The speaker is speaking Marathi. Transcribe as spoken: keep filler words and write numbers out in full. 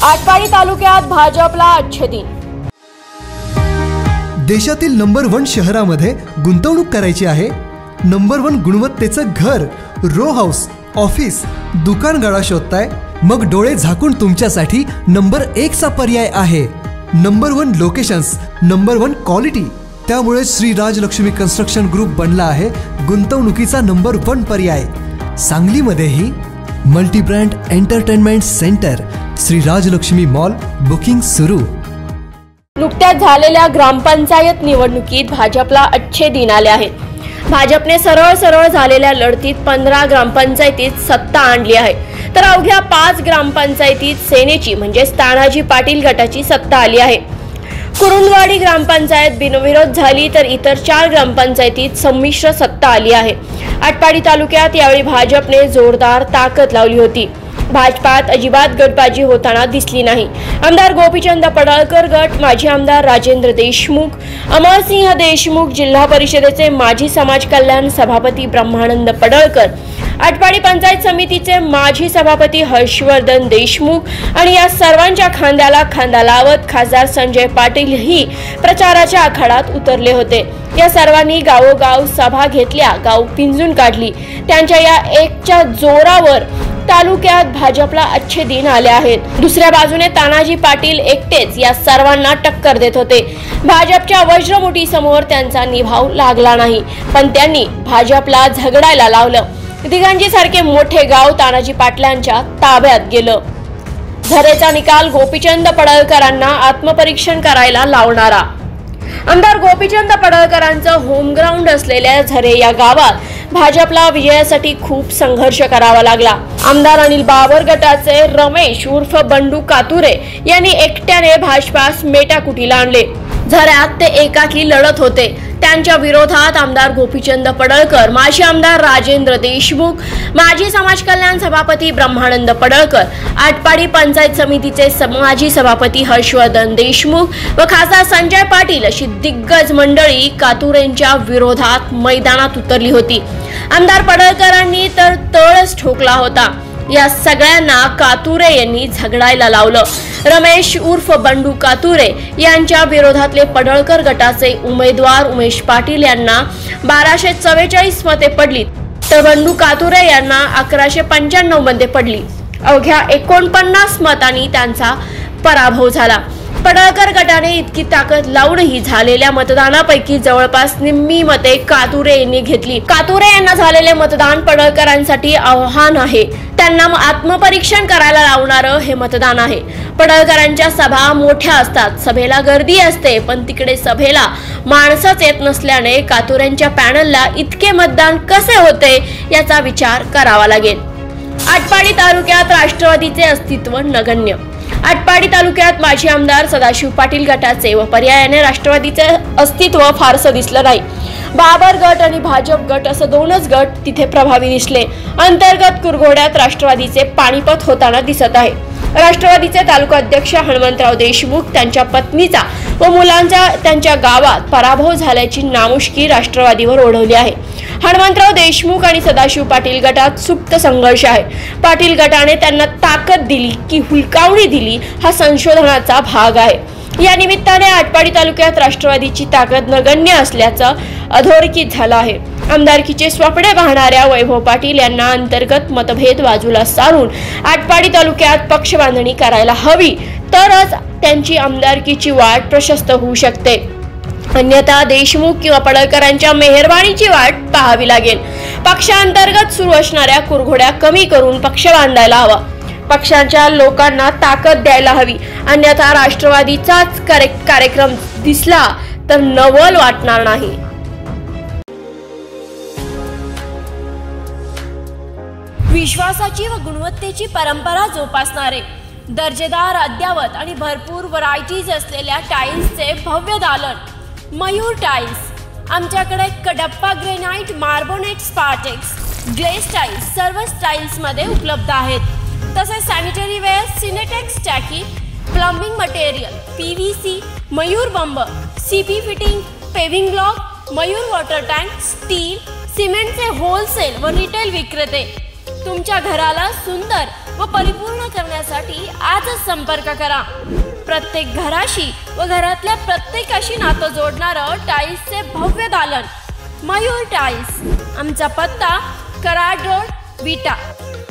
आटपाडी तालुक्यात भाजपला अच्छे दिन। देशातील नंबर वन शहरामध्ये गुंतवणूक करायची आहे। नंबर वन गुणवत्तेचं घर, रो हाऊस, ऑफिस, दुकान गाळा शोधताय? मग डोळे झाकून तुमच्यासाठी नंबर एक चा पर्याय आहे। Number one locations, number one quality. त्यामुळे श्री राजलक्ष्मी कन्स्ट्रक्शन ग्रुप बनला आहे गुंतवणुकीचा नंबर वन पर्याय। सांगलीमध्येही multi brand entertainment centre, Shri Rajalakshmi mall, booking सुरू। नुकत्याच झालेल्या ग्रामपंचायत निवडणुकीत भाजपला अच्छे दिन आले आहेत। भाजपने सरळ सरळ झालेल्या लढतीत पंधरा ग्रामपंचायतीत सत्ता आणली आहे, तर अवघ्या पाच ग्रामपंचायतीत सेनेची म्हणजे तानाजी पाटील गटाची सत्ता आली आहे। कुरुंदवाडी ग्रामपंचायत बिनविरोध झाली, तर इतर चार ग्रामपंचायतीत संमिश्र सत्ता आली आहे। आटपाडी तालुक्यात यावेळी भाजपने जोरदार ताकद लावली होती। भाजपात अजिबात गटबाजी होताना दिसली नाही। आमदार गोपीचंद पडळकर गट, माजी आमदार राजेंद्र देशमुख, अमरसिंह देशमुख, जिल्हा परिषदेचे माजी समाज कल्याण सभापती ब्रह्मानंद पडळकर, आटपाडी पंचायत समितीचे माजी सभापती हर्षवर्धन देशमुख आणि या सर्वांच्या खांद्याला खांदा लावत खासदार संजय पाटील ही प्रचाराच्या आखाड्यात उतरले होते। या सर्वांनी गावोगाव सभा घेतल्या, गाव पिंजून काढली। त्यांच्या या एकच्या जोरावर तालुक्यात भाजपला अच्छे दिन आले आहेत। दुसऱ्या बाजूने तानाजी पाटील एकटेच या सर्वांना टक्कर देत होते। भाजपच्या वज्रमुठी समोर त्यांचा निभाव लागला नाही, पण त्यांनी भाजपला झगडायला लावलं। दिगांजी सारखे मोठे गाव तानाजी पाटलांच्या ताब्यात गेलं। झरेचा निकाल गोपीचंद पडळकरांना आत्मपरीक्षण करायला लावणारा। आमदार गोपीचंद पडळकरांचं होम ग्राउंड असलेल्या झरे या गावात भाजपला विजयासाठी खूप संघर्ष करावा लागला। आमदार अनिल बाबर गटाचे रमेश उर्फ बंडू कातुरे यांनी एकट्याने भाजपास मेटाकुटीला आणले। झऱ्यात ते एकाकी लढत होते। त्यांच्या विरोधात आमदार गोपीचंद पडळकर, माजी आमदार राजेंद्र देशमुख, माजी समाज कल्याण सभापती ब्रह्मानंद पडळकर, आटपाडी पंचायत समितीचे माजी सभापती हर्षवर्धन देशमुख व खासदार संजय पाटील अशी दिग्गज मंडळी कातुरेंच्या विरोधात मैदानात उतरली होती। आमदार पडळकरांनी तर तळच ठोकला होता। या सगळ्यांना कातुरे यांनी झगडायला लावलं। रमेश उर्फ बंडू कातुरे यांच्या विरोधातले पडळकर गटाचे उमेदवार उमेश पाटील यांना बाराशे चव्वेचाळीस मते पडली, तर बंडू कातुरे यांना अकराशे पंच्याण्णव मध्ये पडली। अवघ्या एकोणपन्नास मतांनी त्यांचा पराभव झाला। पडळकर गटाने इतकी ताकद लावूनही झालेल्या मतदानापैकी जवळपास निम्मी मते कातुरे यांनी घेतली। कातुरे यांना झालेले मतदान पडळकरांसाठी आव्हान आहे। त्यांना आत्मपरीक्षण करायला लावणारं हे मतदान आहे। पडळकरांच्या सभा मोठ्या असतात, सभेला गर्दी असते, पण तिकडे सभेला माणसंच येत नसल्याने कातुरेंच्या पॅनलला इतके मतदान कसे होते याचा विचार करावा लागेल। आटपाडी तालुक्यात राष्ट्रवादीचे अस्तित्व नगण्य। आटपाडी तालुक्यात माजी आमदार सदाशिव पाटील गटाचे व पर्यायाने राष्ट्रवादीचे अस्तित्व फारसं दिसलं नाही। बाबर गट आणि भाजप गट असं दोनच गट तिथे प्रभावी दिसले। अंतर्गत कुरघोड्यात राष्ट्रवादीचे पाणीपत होताना दिसत आहे। राष्ट्रवादीचे तालुका अध्यक्ष हनुमंतराव देशमुख, त्यांच्या पत्नीचा व मुलांचा त्यांच्या गावात पराभव झाल्याची नामुष्की राष्ट्रवादीवर ओढवली आहे। हनुमंतराव देशमुख आणि सदाशिव पाटील गटात सुप्त संघर्ष आहे। पाटील गटाने त्यांना ताकद दिली की हुलकावणी दिली हा संशोधनाचा भाग आहे। या निमित्ताने आटपाडी तालुक्यात राष्ट्रवादीची ताकद नगण्य असल्याचं अधोरेखित झालं आहे। आमदारकीचे स्वप्ने पाहणाऱ्या वैभव पाटील यांना अंतर्गत मतभेद बाजूला सारून आटपाडी तालुक्यात पक्ष बांधणी करायला हवी, तरच त्यांची आमदारकीची वाट प्रशस्त होऊ शकते। अन्यथा देशमुख किंवा पडळकरांच्या मेहरबानीची वाट पाहावी लागेल। पक्षांतर्गत सुरू असणाऱ्या कुरघोड्या कमी करून पक्ष बांधायला हवा। पक्षांच्या लोकांना ताकद द्यायला हवी, अन्यथा राष्ट्रवादीचाच कार्यक्रम दिसला तर नवल वाटणार नाही। विश्वासाची व गुणवत्तेची परंपरा जोपासणारे, दर्जेदार, अद्यावत आणि भरपूर व्हरायटीज असलेल्या टाइल्सचे भव्य दालन मयूर टाइल्स। आमच्याकडे Kadappa granite, Marbonate, Spartex, glaze tiles सर्व स्टाईल्समध्ये उपलब्ध आहेत। तसेच सॅनिटरी वेअर, सिनेटेक्स टाकी, प्लंबिंग मटेरियल, पीव्हीसी, मयूर बंब, CP fitting, paving block, Mayur water tank, steel, सिमेंटचे होलसेल व रिटेल विक्रेते, तुमच्या घराला सुंदर व परिपूर्ण करण्यासाठी आजच संपर्क करा। प्रत्येक घराशी व घरातल्या प्रत्येकाशी नातं जोडणारं टाईल्सचे भव्य दालन मयूर टाईल्स। आमचा पत्ता कराड रोड विटा।